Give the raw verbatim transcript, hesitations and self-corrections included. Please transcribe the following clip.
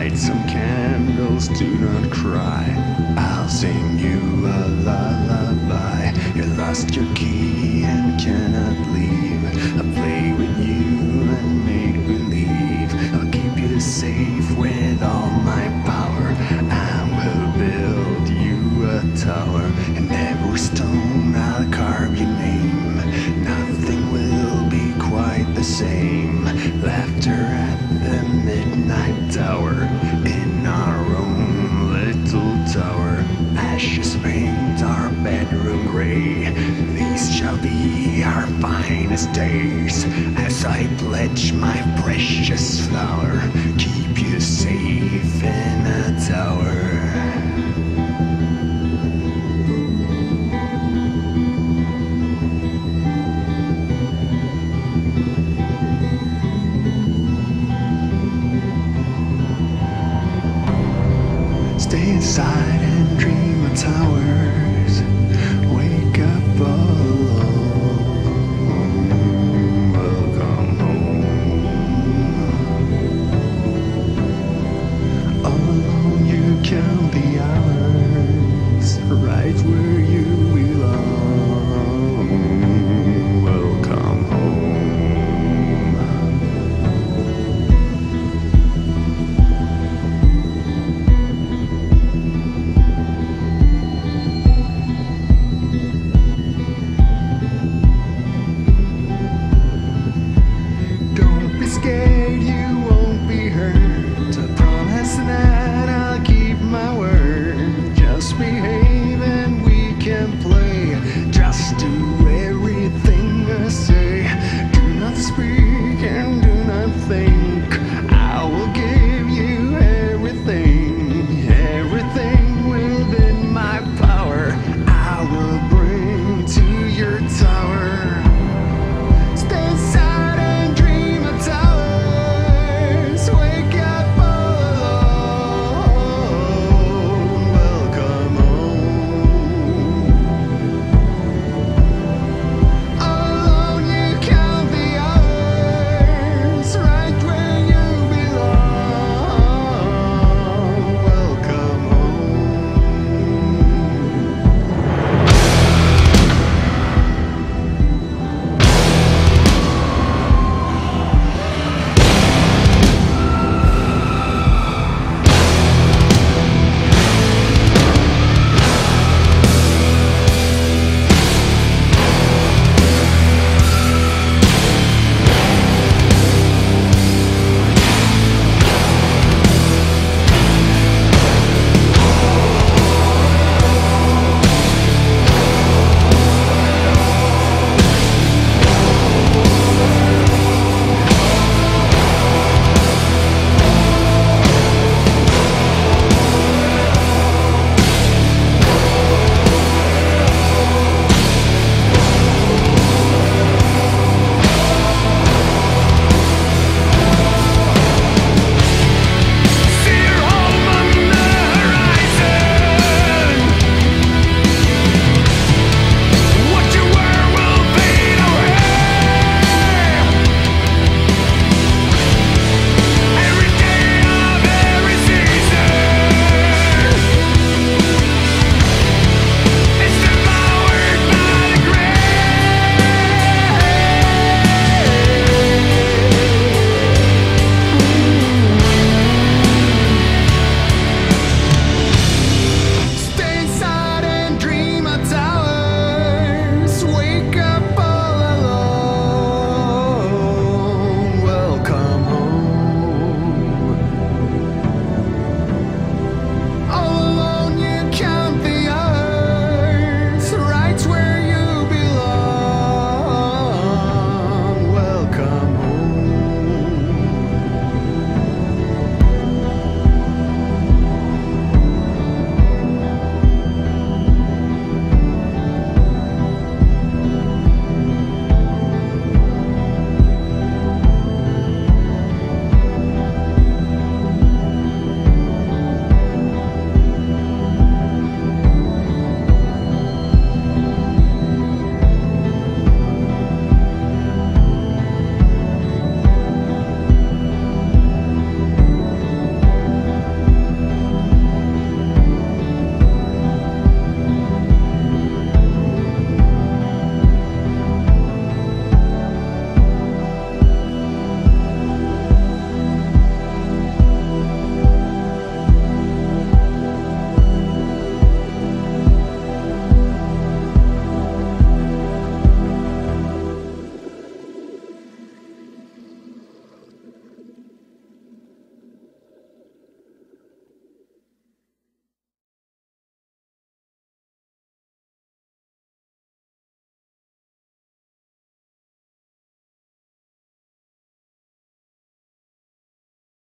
light some candles, do not cry. I'll sing you a lullaby. You lost your key and cannot leave. I'll play with you and make believe. I'll keep you safe with all my power. I will build you a tower. In every stone I'll carve your name. Nothing will be quite the same. Laughter at the midnight tower. In our own little tower. Ashes paint our bedroom gray. These shall be our finest days. As I pledge my precious flower. Keep you safe in a tower. Stay inside and dream a tower.